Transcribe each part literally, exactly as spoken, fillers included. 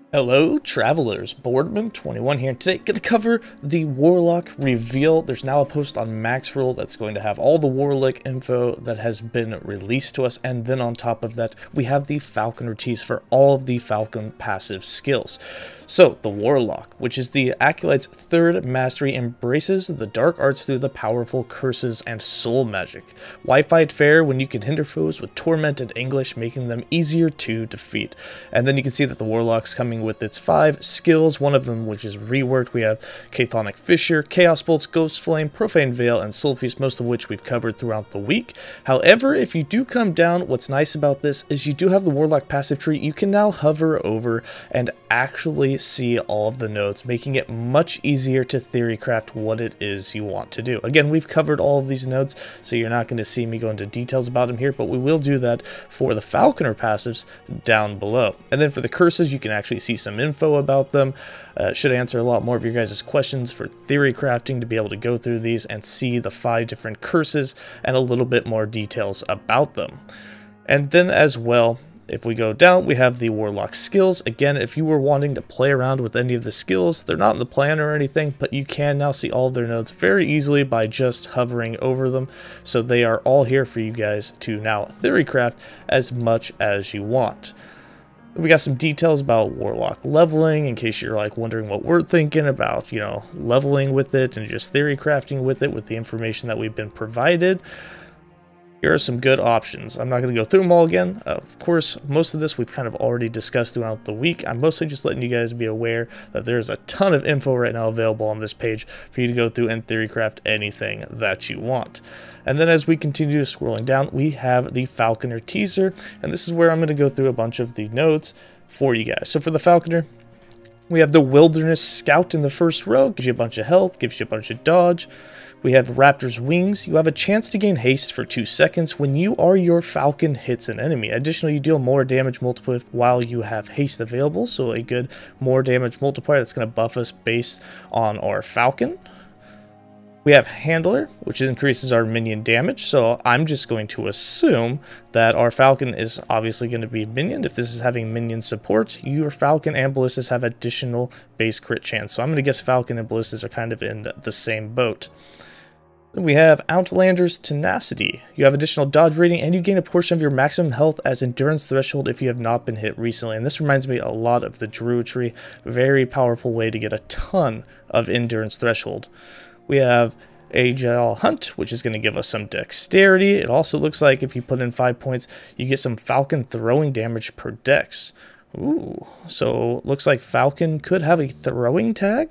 Hello travelers, Boardman twenty-one here. Today, going to cover the Warlock reveal. There's now a post on Maxroll that's going to have all the Warlock info that has been released to us, and then on top of that, we have the Falconer tease for all of the Falcon passive skills. So, the Warlock, which is the Acolyte's third mastery, embraces the dark arts through the powerful curses and soul magic. Why fight fair when you can hinder foes with torment and anguish, making them easier to defeat? And then you can see that the Warlock's coming with its five skills, one of them which is reworked. We have Chthonic Fissure, Chaos Bolts, Ghost Flame, Profane Veil, and Soul Feast, most of which we've covered throughout the week. However, if you do come down, what's nice about this is you do have the Warlock passive tree. You can now hover over and actually see all of the nodes, making it much easier to theorycraft what it is you want to do. Again, we've covered all of these nodes, so you're not going to see me go into details about them here, but we will do that for the Falconer passives down below. And then for the curses, you can actually see some info about them. Uh, should answer a lot more of your guys' questions for theory crafting to be able to go through these and see the five different curses and a little bit more details about them. And then as well, if we go down, we have the Warlock skills. Again, if you were wanting to play around with any of the skills, they're not in the plan or anything, but you can now see all of their nodes very easily by just hovering over them. So they are all here for you guys to now theorycraft as much as you want. We got some details about Warlock leveling, in case you're like wondering what we're thinking about, you know, leveling with it and just theory crafting with it with the information that we've been provided. Here are some good options. I'm not going to go through them all again. Uh, of course, most of this we've kind of already discussed throughout the week. I'm mostly just letting you guys be aware that there's a ton of info right now available on this page for you to go through and theorycraft anything that you want. And then as we continue scrolling down, we have the Falconer teaser, and this is where I'm going to go through a bunch of the nodes for you guys. So for the Falconer, we have the Wilderness Scout in the first row. Gives you a bunch of health, gives you a bunch of dodge. We have Raptor's Wings. You have a chance to gain haste for two seconds when you or your Falcon hits an enemy. Additionally, you deal more damage multiplier while you have haste available, so a good more damage multiplier that's going to buff us based on our Falcon. We have Handler, which increases our minion damage, so I'm just going to assume that our Falcon is obviously going to be minioned. If this is having minion support, your Falcon and Ballistas have additional base crit chance, so I'm going to guess Falcon and Ballistas are kind of in the same boat. Then we have Outlander's Tenacity. You have additional dodge rating, and you gain a portion of your maximum health as endurance threshold if you have not been hit recently. And this reminds me a lot of the Druidry. Very powerful way to get a ton of endurance threshold. We have Agile Hunt, which is going to give us some dexterity. It also looks like if you put in five points, you get some Falcon throwing damage per dex. Ooh, so looks like Falcon could have a throwing tag.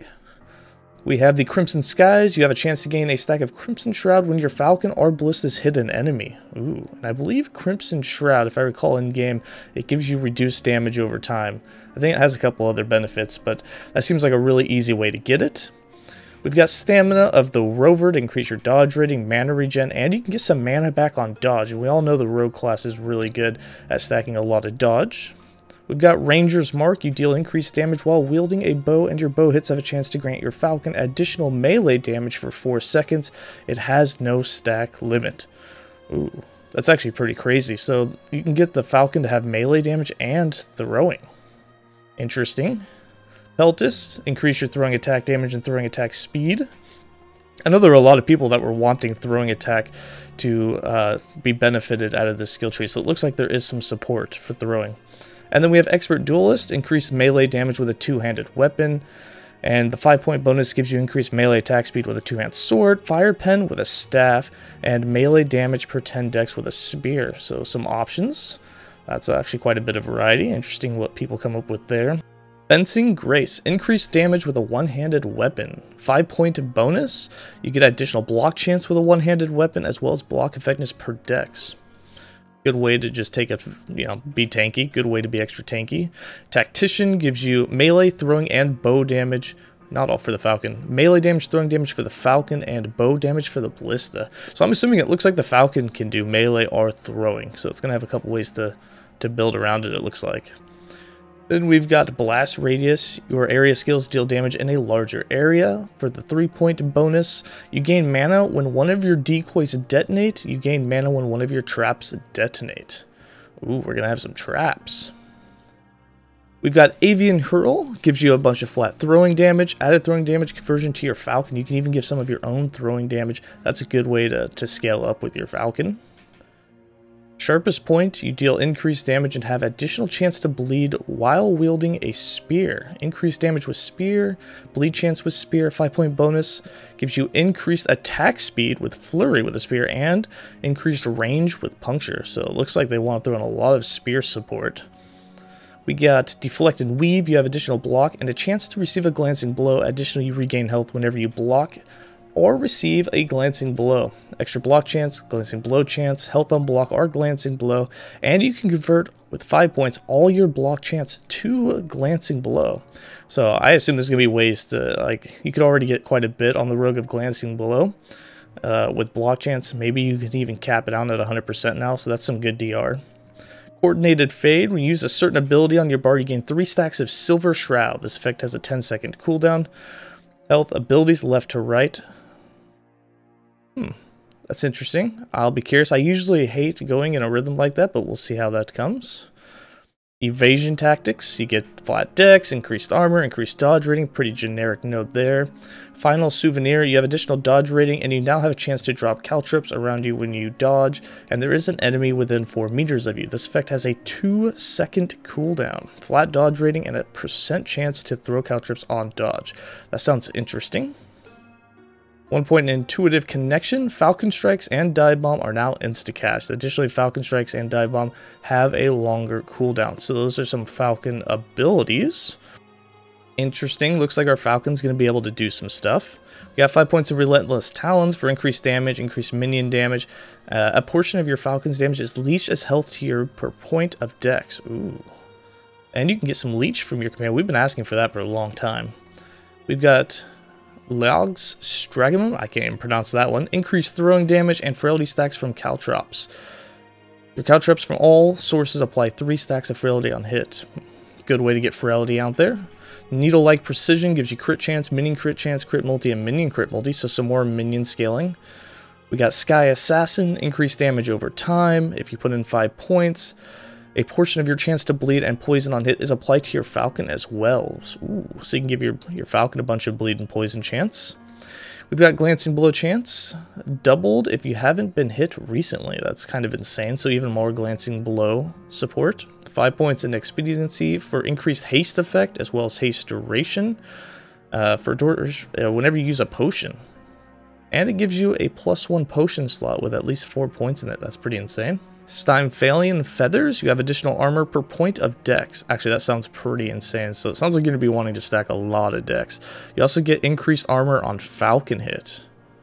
We have the Crimson Skies. You have a chance to gain a stack of Crimson Shroud when your Falcon or Ballistas hit an enemy. Ooh, and I believe Crimson Shroud, if I recall in game, it gives you reduced damage over time. I think it has a couple other benefits, but that seems like a really easy way to get it. We've got Stamina of the Rover to increase your dodge rating, mana regen, and you can get some mana back on dodge. And we all know the Rogue class is really good at stacking a lot of dodge. We've got Ranger's Mark. You deal increased damage while wielding a bow, and your bow hits have a chance to grant your Falcon additional melee damage for four seconds. It has no stack limit. Ooh, that's actually pretty crazy. So you can get the Falcon to have melee damage and throwing. Interesting. Peltis, increase your throwing attack damage and throwing attack speed. I know there are a lot of people that were wanting throwing attack to uh, be benefited out of this skill tree, so it looks like there is some support for throwing. And then we have Expert Duelist, increased melee damage with a two-handed weapon. And the five-point bonus gives you increased melee attack speed with a two-hand sword, Fire Pen with a staff, and melee damage per ten dex with a spear. So some options. That's actually quite a bit of variety. Interesting what people come up with there. Fencing Grace, increased damage with a one-handed weapon. five-point bonus, you get additional block chance with a one-handed weapon, as well as block effectiveness per dex. Good way to just take it, you know, be tanky. Good way to be extra tanky. Tactician gives you melee, throwing, and bow damage. Not all for the Falcon. Melee damage, throwing damage for the Falcon, and bow damage for the Ballista. So I'm assuming it looks like the Falcon can do melee or throwing. So it's going to have a couple ways to, to build around it, it looks like. Then we've got Blast Radius. Your area skills deal damage in a larger area. For the three-point bonus, you gain mana when one of your decoys detonate. You gain mana when one of your traps detonate. Ooh, we're going to have some traps. We've got Avian Hurl, gives you a bunch of flat throwing damage, added throwing damage conversion to your Falcon. You can even give some of your own throwing damage. That's a good way to, to scale up with your Falcon. Sharpest Point, you deal increased damage and have additional chance to bleed while wielding a spear. Increased damage with spear, bleed chance with spear, five point bonus. Gives you increased attack speed with flurry with a spear and increased range with puncture. So it looks like they want to throw in a lot of spear support. We got Deflect and Weave, you have additional block and a chance to receive a glancing blow. Additionally, you regain health whenever you block or receive a glancing blow. Extra block chance, glancing blow chance, health on block or glancing blow, and you can convert with five points all your block chance to glancing blow. So I assume there's gonna be ways to, like, you could already get quite a bit on the rogue of glancing blow uh, with block chance. Maybe you can even cap it out at one hundred percent now, so that's some good D R. Coordinated Fade, when you use a certain ability on your bar, you gain three stacks of Silver Shroud. This effect has a ten second cooldown. Health, abilities left to right. Hmm, that's interesting. I'll be curious. I usually hate going in a rhythm like that, but we'll see how that comes. Evasion Tactics, you get flat decks, increased armor, increased dodge rating, pretty generic note there. Final Souvenir, you have additional dodge rating, and you now have a chance to drop caltrops around you when you dodge, and there is an enemy within four meters of you. This effect has a two second cooldown, flat dodge rating, and a percent chance to throw caltrops on dodge. That sounds interesting. One point intuitive connection, Falcon Strikes and Dive Bomb are now insta-cast. Additionally, Falcon Strikes and Dive Bomb have a longer cooldown. So those are some Falcon abilities. Interesting, looks like our Falcon's going to be able to do some stuff. We got five points of Relentless Talons for increased damage, increased minion damage. Uh, a portion of your Falcon's damage is leech as health to your per point of dex. Ooh. And you can get some leech from your command. We've been asking for that for a long time. We've got Logs Stragumum, I can't even pronounce that one. Increased throwing damage and frailty stacks from caltrops. Your caltrops from all sources apply three stacks of frailty on hit. Good way to get frailty out there. Needle-like Precision gives you crit chance, minion crit chance, crit multi, and minion crit multi, so some more minion scaling. We got Sky Assassin, increased damage over time if you put in five points. A portion of your chance to bleed and poison on hit is applied to your Falcon as well. So, ooh, so you can give your, your Falcon a bunch of bleed and poison chance. We've got Glancing Blow chance, doubled if you haven't been hit recently. That's kind of insane, so even more Glancing Blow support. Five points in Expediency for increased haste effect as well as haste duration uh, for doors, uh, whenever you use a potion. And it gives you a plus one potion slot with at least four points in it. That's pretty insane. Stymphalian Feathers, you have additional armor per point of dex. Actually, that sounds pretty insane. So it sounds like you're going to be wanting to stack a lot of dex. You also get increased armor on Falcon hit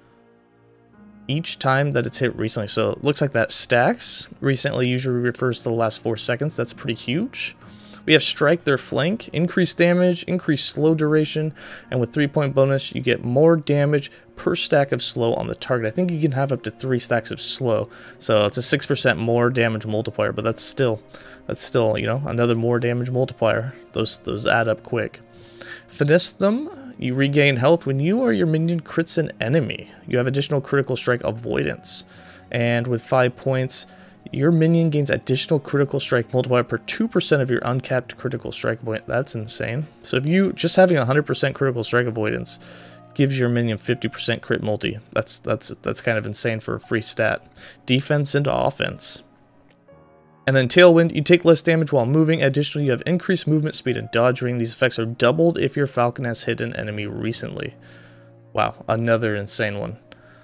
each time that it's hit recently. So it looks like that stacks. Recently usually refers to the last four seconds. That's pretty huge. We have Strike Their Flank, increased damage, increased slow duration, and with three point bonus, you get more damage per stack of slow on the target. I think you can have up to three stacks of slow, so it's a six percent more damage multiplier, but that's still, that's still, you know, another more damage multiplier. Those, those add up quick. Finesse Them, you regain health when you or your minion crits an enemy. You have additional critical strike avoidance, and with five points, your minion gains additional critical strike multiplier per two percent of your uncapped critical strike point. That's insane. So if you, just having one hundred percent critical strike avoidance gives your minion fifty percent crit multi. That's, that's, that's kind of insane for a free stat. Defense into offense. And then Tailwind, you take less damage while moving. Additionally, you have increased movement speed and dodge ring. These effects are doubled if your Falcon has hit an enemy recently. Wow, another insane one.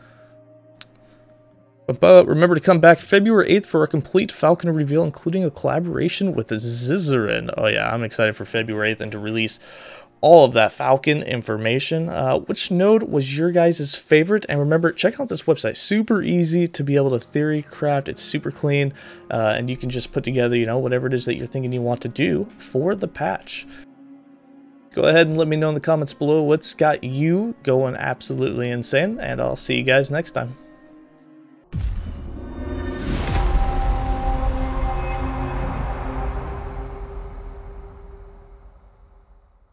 But remember to come back February eighth for a complete Falcon reveal, including a collaboration with Zizaran. Oh yeah, I'm excited for February eighth and to release all of that Falcon information. Uh, which node was your guys' favorite? And remember, check out this website. Super easy to be able to theory craft. It's super clean, uh, and you can just put together, you know, whatever it is that you're thinking you want to do for the patch. Go ahead and let me know in the comments below what's got you going absolutely insane, and I'll see you guys next time.